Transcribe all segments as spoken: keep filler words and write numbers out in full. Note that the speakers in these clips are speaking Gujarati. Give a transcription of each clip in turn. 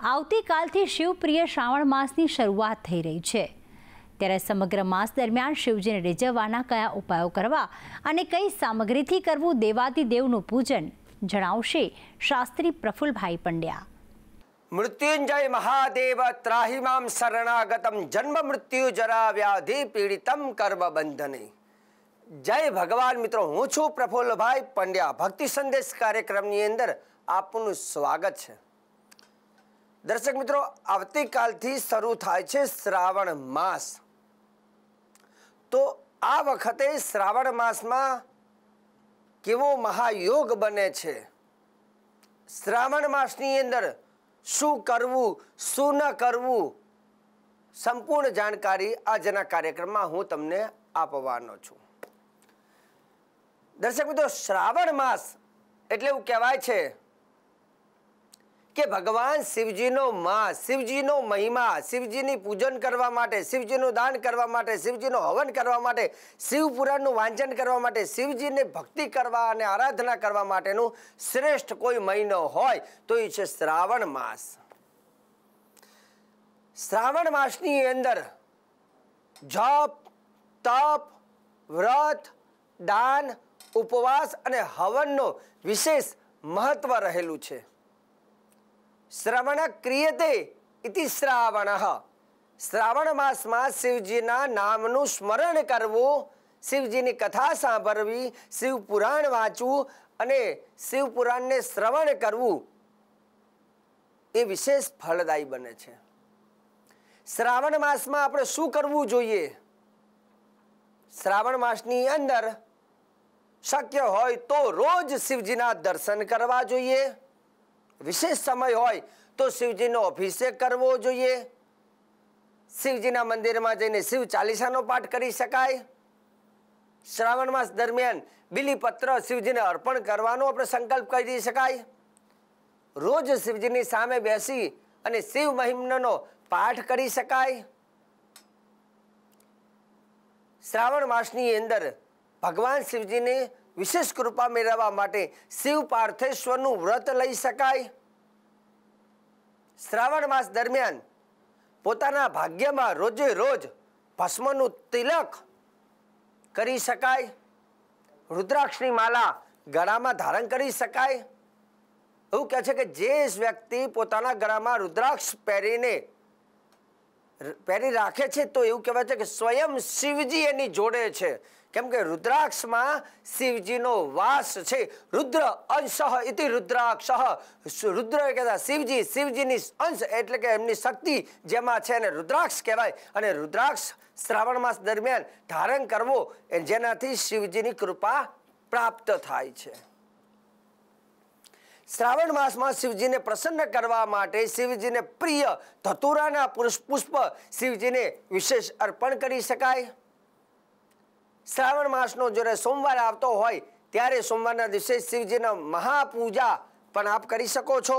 આવતીકાલથી શિવપ્રિય શ્રાવણ માસની શરૂઆત થઈ રહી છે, ત્યારે સમગ્ર માસ દરમિયાન શિવજીને રીઝવવાના કયા ઉપાયો કરવા અને કઈ સામગ્રીથી કરવું દેવાદિદેવનું પૂજન, જણાવશે શાસ્ત્રી પ્રફુલભાઈ પંડ્યા। મૃત્યુંજય મહાદેવ ત્રાહિ મામ શરણાગતમ જન્મ મૃત્યુ જરા વ્યાધિ પીડિતમ કર્મ બંધને। જય ભગવાન મિત્રો, હું છું પ્રફુલભાઈ પંડ્યા। ભક્તિ સંદેશ કાર્યક્રમની અંદર આપનું સ્વાગત છે। દર્શક મિત્રો, આવતીકાલથી શરૂ થાય છે શ્રાવણ માસ। તો આ વખતે શ્રાવણ માસમાં કેવો મહાયોગ બને છે, શ્રાવણ માસની અંદર શું કરવું શું ન કરવું, સંપૂર્ણ જાણકારી આજના કાર્યક્રમમાં હું તમને આપવાનો છું। દર્શક મિત્રો, શ્રાવણ માસ એટલે એવું કહેવાય છે કે ભગવાન શિવજીનો માસ, શિવજીનો મહિમા, શિવજીની પૂજન કરવા માટે, શિવજીનું દાન કરવા માટે, શિવજીનો હવન કરવા માટે, શિવ પુરાણનું વાંચન કરવા માટે, શિવજીને ભક્તિ કરવા અને આરાધના કરવા માટેનું શ્રેષ્ઠ કોઈ મહિનો હોય તો એ છે શ્રાવણ માસ। શ્રાવણ માસની અંદર જપ, તપ, વ્રત, દાન, ઉપવાસ અને હવનનો વિશેષ મહત્વ રહેલું છે। શ્રવણ ક્રિયતે ઇતિ શ્રાવણઃ। શ્રાવણ માસમાં શિવજીના નામનું સ્મરણ કરવું, શિવજીની કથા સાંભળવી, શિવ પુરાણ વાંચવું અને શિવ પુરાણને શ્રવણ કરવું એ વિશેષ ફળદાયી બને છે। શ્રાવણ માસમાં આપણે શું કરવું જોઈએ? શ્રાવણ માસની અંદર શક્ય હોય તો રોજ શિવજીના દર્શન કરવા જોઈએ। વિશેષ સમય હોય તો શિવજીનો અભિષેક કરવો જોઈએ। શિવજીના મંદિરમાં જઈને શિવ ચાલીસાનો પાઠ કરી શકાય। શ્રાવણ માસ દરમિયાન બીલીપત્ર શિવજીને અર્પણ કરવાનો આપણે સંકલ્પ કરી શકાય। રોજ શિવજીની સામે બેસી અને શિવ મહિમ્નનો પાઠ કરી શકાય। શ્રાવણ માસની અંદર ભગવાન શિવજીને વિશેષ કૃપા મેળવવા માટે શિવ પાર્થેશ્વરનું વ્રત લઈ શકાય। શ્રાવણ માસ દરમિયાન પોતાના ભાગ્યમાં રોજે રોજ ભસ્મનું તિલક કરી શકાય। રુદ્રાક્ષની માલા ગળામાં ધારણ કરી શકાય। એવું કહે છે કે જે વ્યક્તિ પોતાના ગળામાં રુદ્રાક્ષ પહેરીને પહેરી રાખે છે તો એવું કહેવાય છે કે સ્વયં શિવજી એની જોડે છે, કેમ કે રુદ્રાક્ષમાં શિવજીનો વાસ છે। રુદ્ર અંશ ઇતિ રુદ્રાક્ષ। રુદ્ર કહેતા શિવજી, શિવજીની અંશ એટલે કે એમની શક્તિ જેમાં છે એને રુદ્રાક્ષ કહેવાય। અને રુદ્રાક્ષ શ્રાવણ માસ દરમિયાન ધારણ કરવો જેનાથી શિવજીની કૃપા પ્રાપ્ત થાય છે। શ્રાવણ માસમાં શિવજીને પ્રસન્ન કરવા માટે શિવજીને પ્રિય ધતુરાના પુષ્પ શિવજીને વિશેષ અર્પણ કરી શકાય। શ્રાવણ માસનો જ્યારે સોમવાર આવતો હોય ત્યારે સોમવારના દિવસે શિવજીના મહાપૂજા પણ આપ કરી શકો છો।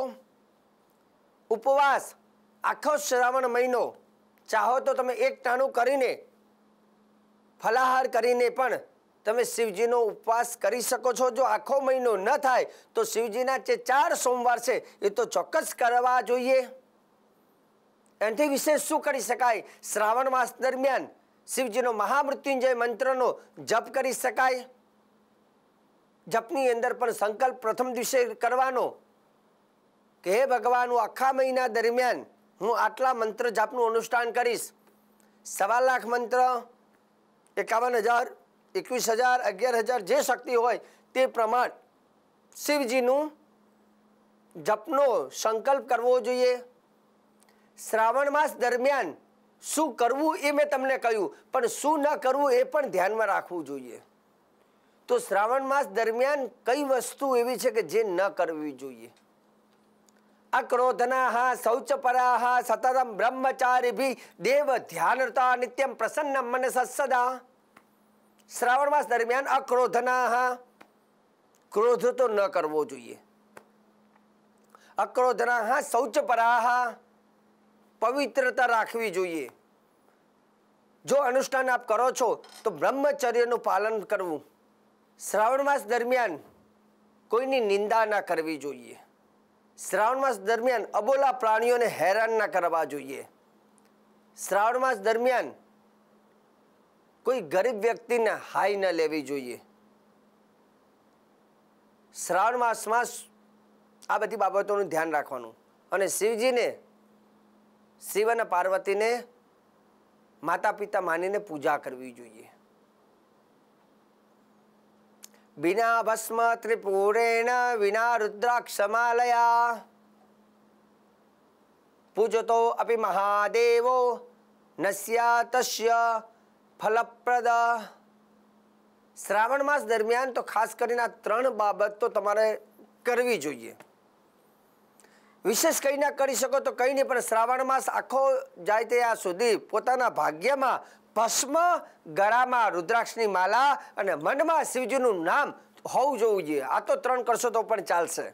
ઉપવાસ આખો શ્રાવણ મહિનો ચાહો તો તમે એક ટાણું કરીને ફલાહાર કરીને પણ તમે શિવજીનો ઉપવાસ કરી શકો છો। જો આખો મહિનો ન થાય તો શિવજીના જે ચાર સોમવાર છે એ તો ચોક્કસ કરવા જોઈએ। એનાથી વિશેષ શું કરી શકાય? શ્રાવણ માસ દરમિયાન શિવજીનો મહામૃત્યુંજય મંત્રનો જપ કરી શકાય। જપની અંદર પણ સંકલ્પ પ્રથમ દિવસે કરવાનો કે હે ભગવાન, હું આખા મહિના દરમિયાન હું આટલા મંત્ર જાપનું અનુષ્ઠાન કરીશ। સવા લાખ મંત્ર, એકાવન હજાર, એકવીસ હજાર, અગિયાર હજાર જે શક્તિ હોય તે પ્રમાણ શિવજીનું જપનો સંકલ્પ કરવો જોઈએ। શ્રાવણ માસ દરમિયાન શું કરવું એ મેં તમને કહ્યું, પણ શું ન કરવું એ પણ ધ્યાનમાં રાખવું જોઈએ। તો શ્રાવણ માસ દરમિયાન કઈ વસ્તુ એવી છે કે જે ન કરવી જોઈએ? અક્રોધનાઃ શૌચપરાઃ સતતમ બ્રહ્મચારીભિ દેવ ધ્યાનરતા નિત્યમ પ્રસન્ન મનસ સદા। શ્રાવણ માસ દરમિયાન અક્રોધનાઃ, ક્રોધ તો ન કરવો જોઈએ। અક્રોધનાઃ શૌચપરાઃ, પવિત્રતા રાખવી જોઈએ। જો અનુષ્ઠાન આપ કરો છો તો બ્રહ્મચર્યનું પાલન કરવું। શ્રાવણ માસ દરમિયાન કોઈની નિંદા ના કરવી જોઈએ। શ્રાવણ માસ દરમિયાન અબોલા પ્રાણીઓને હેરાન ના કરવા જોઈએ. શ્રાવણ માસ દરમિયાન કોઈ ગરીબ વ્યક્તિને હાઈ ન લેવી જોઈએ. શ્રાવણ માસમાં આ બધી બાબતોનું ધ્યાન રાખવાનું. અને શિવજીને, શિવ અને પાર્વતીને માતા પિતા માનીને પૂજા કરવી જોઈએ. વિના ભસ્મ ત્રિપુરેણ વિના રુદ્રાક્ષમાલયા પૂજતો અપી મહાદેવો નસ્યા તસ્ય ફલપ્રદ. શ્રાવણ માસ દરમિયાન તો ખાસ કરીને આ ત્રણ બાબત તો તમારે કરવી જોઈએ. વિશેષ કંઈ ના કરી શકો તો કંઈ નહીં, પણ શ્રાવણ માસ આખો જાય ત્યાં સુધી પોતાના ભાગ્યમાં ભસ્મ, ગળામાં રુદ્રાક્ષની માલા અને મનમાં શિવજીનું નામ હોવું જોઈએ. આ તો ત્રણ કરશો તો પણ ચાલશે.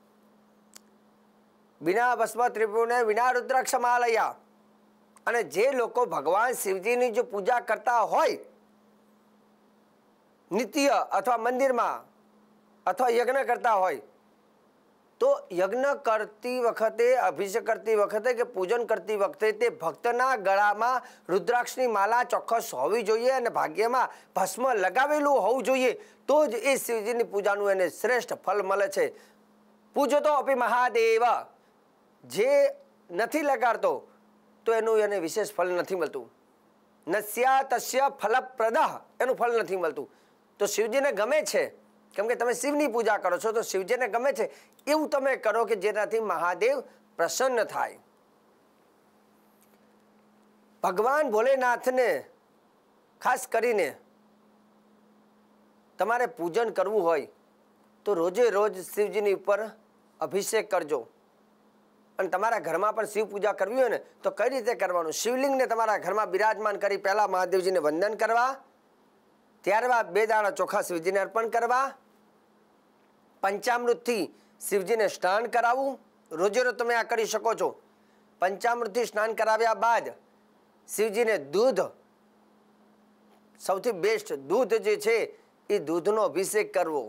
વિના ભસ્મ ત્રિપુરને વિના રુદ્રાક્ષ માલયા. અને જે લોકો ભગવાન શિવજીની જો પૂજા કરતા હોય નિત્ય અથવા મંદિરમાં અથવા યજ્ઞ કરતા હોય તો યજ્ઞ કરતી વખતે, અભિષેક કરતી વખતે કે પૂજન કરતી વખતે તે ભક્તના ગળામાં રુદ્રાક્ષની માલા ચોક્કસ હોવી જોઈએ અને ભાગ્યમાં ભસ્મ લગાવેલું હોવું જોઈએ. તો જ એ શિવજીની પૂજાનું એને શ્રેષ્ઠ ફળ મળે છે. પૂજો તો અપી મહાદેવ. જે નથી લગાડતો તો એનું એને વિશેષ ફળ નથી મળતું. નસ્યા તસ્ય ફલપ્રદ, એનું ફળ નથી મળતું. તો શિવજીને ગમે છે, કેમ કે તમે શિવની પૂજા કરો છો તો શિવજીને ગમે છે એવું તમે કરો કે જેનાથી મહાદેવ પ્રસન્ન થાય. ભગવાન ભોલેનાથને ખાસ કરીને તમારે પૂજન કરવું હોય તો રોજે રોજ શિવજીની ઉપર અભિષેક કરજો. અને તમારા ઘરમાં પણ શિવ પૂજા કરવી હોય ને તો કઈ રીતે કરવાનું? શિવલિંગને તમારા ઘરમાં બિરાજમાન કરી પહેલા મહાદેવજીને વંદન કરવા, ત્યારબાદ બે દાણા ચોખા શિવજીને અર્પણ કરવા, પંચામૃતથી શિવજીને સ્નાન કરાવવું. રોજે રોજ તમે આ કરી શકો છો. પંચામૃતથી સ્નાન કરાવ્યા બાદ શિવજીને દૂધ, સૌથી બેસ્ટ દૂધ જે છે એ દૂધનો અભિષેક કરવો.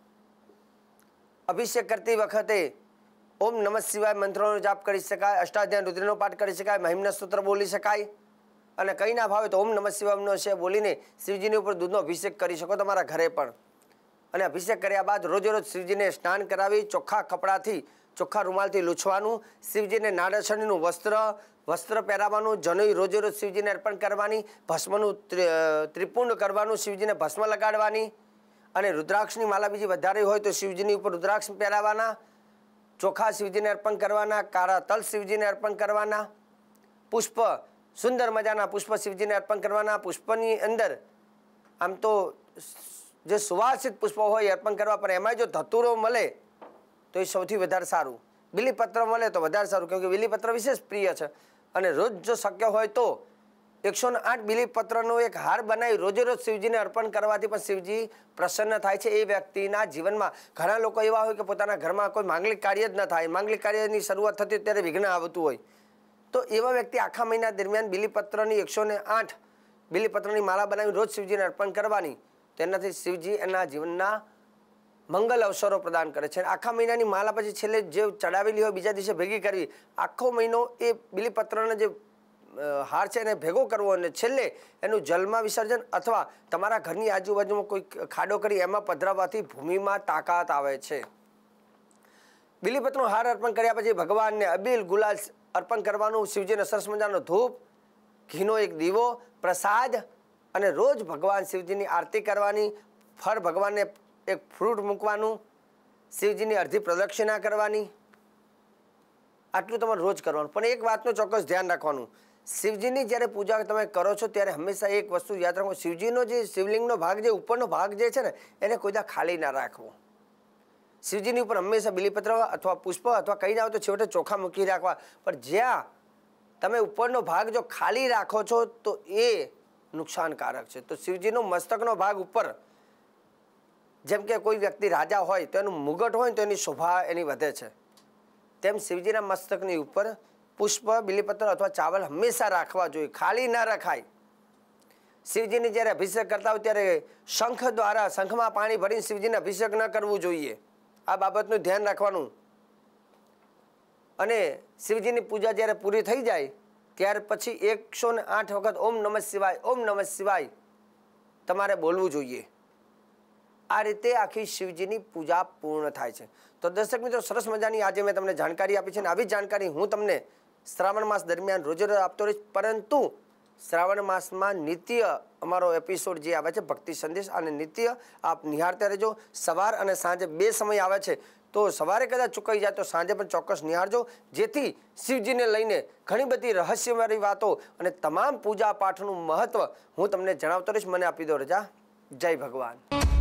અભિષેક કરતી વખતે ઓમ નમઃ શિવાય મંત્રોનો જાપ કરી શકાય, અષ્ટાધ્યાય રુદ્રનો પાઠ કરી શકાય, મહિમ્ન સૂત્ર બોલી શકાય. અને કંઈ ના ભાવે તો ઓમ નમઃ શિવાયનો છે બોલીને શિવજીની ઉપર દૂધનો અભિષેક કરી શકો તમારા ઘરે પણ. અને અભિષેક કર્યા બાદ રોજે રોજ શિવજીને સ્નાન કરાવી ચોખ્ખા કપડાથી, ચોખ્ખા રૂમાલથી લૂછવાનું. શિવજીને નાળસણીનું વસ્ત્ર વસ્ત્ર પહેરાવવાનું. જનોઈ રોજે રોજ શિવજીને અર્પણ કરવાની. ભસ્મનું ત્રિપુંડ કરવાનું, શિવજીને ભસ્મ લગાડવાની. અને રુદ્રાક્ષની માલા બીજી વધારે હોય તો શિવજીની ઉપર રુદ્રાક્ષ પહેરાવાના. ચોખા શિવજીને અર્પણ કરવાના. કાળા તલ શિવજીને અર્પણ કરવાના. પુષ્પ, સુંદર મજાના પુષ્પ શિવજીને અર્પણ કરવાના. પુષ્પની અંદર આમ તો જે સુવાસિત પુષ્પો હોય અર્પણ કરવા, પણ એમાં જો ધતુરો મળે તો એ સૌથી વધારે સારું. બીલીપત્ર મળે તો વધારે સારું, કેમકે બીલીપત્ર વિશેષ પ્રિય છે. અને રોજ જો શક્ય હોય તો એકસો ને આઠ બીલીપત્રનો એક હાર બનાવી રોજે રોજ શિવજીને અર્પણ કરવાથી પણ શિવજી પ્રસન્ન થાય છે. એ વ્યક્તિના જીવનમાં ઘણા લોકો એવા હોય કે પોતાના ઘરમાં કોઈ માંગલિક કાર્ય જ ન થાય, માંગલિક કાર્યની શરૂઆત થતી ત્યારે વિઘ્ન આવતું હોય, તો એવા વ્યક્તિ આખા મહિના દરમિયાન બીલીપત્રની એકસો ને આઠ બીલીપત્રની માળા બનાવી રોજ શિવજીને અર્પણ કરવાની. તેનાથી શિવજી એના જીવનના મંગલ અવસરો પ્રદાન કરે છે. આખા મહિનાની માળા પછી છેલ્લે જે ચડાવેલી હોય બીજા દિવસે ભેગી કરવી. આખો મહિનો એ બીલીપત્રના જે હાર છે એને ભેગો કરવો અને છેલ્લે એનું જલમાં વિસર્જન અથવા તમારા ઘરની આજુબાજુમાં કોઈ ખાડો કરી એમાં પધરાવવાથી ભૂમિમાં તાકાત આવે છે. બીલીપત્રનો હાર અર્પણ કર્યા પછી ભગવાનને અબીલ ગુલાલ અર્પણ કરવાનું. શિવજીને સરસ મજાનો ધૂપ, ઘીનો એક દીવો, પ્રસાદ અને રોજ ભગવાન શિવજીની આરતી કરવાની. ફળ ભગવાનને એક ફ્રૂટ મૂકવાનું. શિવજીની અડધી પ્રદક્ષિણા કરવાની. આટલું તમારે રોજ કરવાનું. પણ એક વાતનું ચોક્કસ ધ્યાન રાખવાનું, શિવજીની જ્યારે પૂજા તમે કરો છો ત્યારે હંમેશા એક વસ્તુ યાદ રાખો, શિવજીનો જે શિવલિંગનો ભાગ જે ઉપરનો ભાગ જે છે ને એને કોઈ દા ખાલી ના રાખવો. શિવજીની ઉપર હંમેશા બીલીપત્ર અથવા પુષ્પ અથવા કંઈ ના હોય તો છેવટે ચોખા મૂકી રાખવા. પણ જ્યાં તમે ઉપરનો ભાગ જો ખાલી રાખો છો તો એ નુકસાનકારક છે. તો શિવજીનો મસ્તકનો ભાગ ઉપર, જેમ કે કોઈ વ્યક્તિ રાજા હોય તો એનું મુગટ હોય તો એની શોભા એની વધે છે, તેમ શિવજીના મસ્તકની ઉપર પુષ્પ, બીલીપત્ર અથવા ચાવલ હંમેશા રાખવા જોઈએ, ખાલી ના રખાય. શિવજીને જ્યારે અભિષેક કરતા હોય ત્યારે શંખ દ્વારા, શંખમાં પાણી ભરીને શિવજીને અભિષેક ન કરવું જોઈએ. આ બાબતનું ધ્યાન રાખવાનું. અને શિવજીની પૂજા જ્યારે પૂરી થઈ જાય ત્યાર પછી એકસો ને આઠ વખત ઓમ નમઃ શિવાય ઓમ નમઃ શિવાય તમારે બોલવું જોઈએ. આ રીતે આખી શિવજીની પૂજા પૂર્ણ થાય છે. તો દર્શક મિત્રો, સરસ મજાની આજે મેં તમને જાણકારી આપી છે અને આવી જાણકારી હું તમને શ્રાવણ માસ દરમિયાન રોજે રોજ આપતો રહીશ. પરંતુ શ્રાવણ માસમાં નિત્ય અમારો એપિસોડ જે આવે છે ભક્તિ સંદેશ, અને નિત્ય આપ નિહાળતા રહેજો. સવાર અને સાંજે બે સમય આવે છે, તો સવારે કદાચ ચૂકાઈ જાય તો સાંજે પણ ચોક્કસ નિહાળજો, જેથી શિવજીને લઈને ઘણી બધી રહસ્યમય વાતો અને તમામ પૂજા પાઠનું મહત્વ હું તમને જણાવતો રહીશ. મને આપી દો રજા. જય ભગવાન.